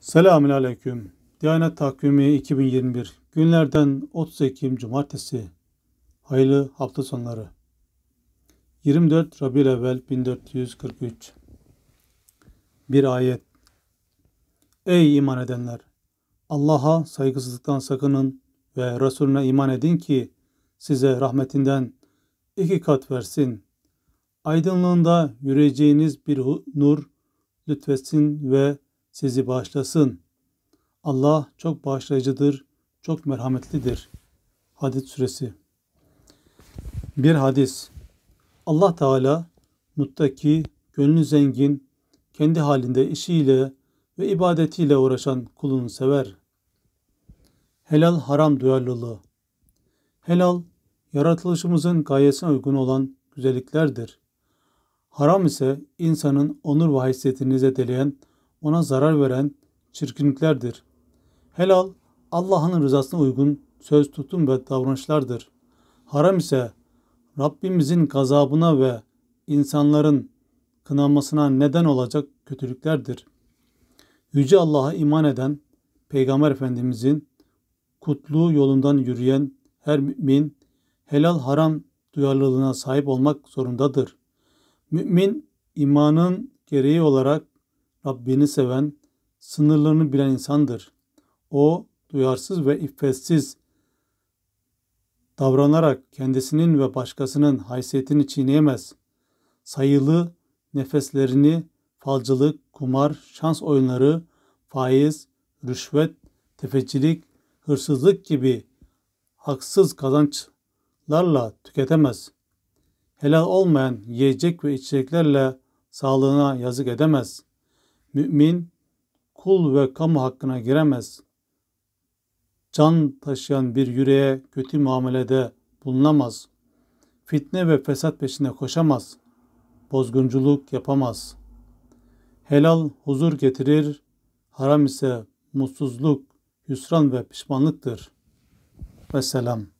Selamünaleyküm. Diyanet Takvimi 2021. Günlerden 30 Ekim Cumartesi. Hayırlı hafta sonları. 24 Rabiülevvel 1443. Bir ayet. Ey iman edenler! Allah'a saygısızlıktan sakının ve Resulüne iman edin ki size rahmetinden 2 kat versin. Aydınlığında yürüyeceğiniz bir nur lütfetsin ve sizi bağışlasın. Allah çok bağışlayıcıdır, çok merhametlidir. Hadid suresi. Bir hadis. Allah Teala muttaki, gönlü zengin, kendi halinde işiyle ve ibadetiyle uğraşan kulunu sever. Helal haram duyarlılığı. Helal, yaratılışımızın gayesine uygun olan güzelliklerdir. Haram ise insanın onur ve haysiyetini zedeleyen, ona zarar veren çirkinliklerdir. Helal, Allah'ın rızasına uygun söz, tutum ve davranışlardır. Haram ise Rabbimizin gazabına ve insanların kınanmasına neden olacak kötülüklerdir. Yüce Allah'a iman eden, Peygamber Efendimizin kutlu yolundan yürüyen her mümin, helal haram duyarlılığına sahip olmak zorundadır. Mümin, imanın gereği olarak Rabbini seven, sınırlarını bilen insandır. O, duyarsız ve iffetsiz davranarak kendisinin ve başkasının haysiyetini çiğneyemez. Sayılı nefeslerini falcılık, kumar, şans oyunları, faiz, rüşvet, tefecilik, hırsızlık gibi haksız kazançlarla tüketemez. Helal olmayan yiyecek ve içeceklerle sağlığına yazık edemez. Mümin, kul ve kamu hakkına giremez. Can taşıyan bir yüreğe kötü muamelede bulunamaz. Fitne ve fesat peşinde koşamaz. Bozgunculuk yapamaz. Helal huzur getirir, haram ise mutsuzluk, hüsran ve pişmanlıktır. Vesselam.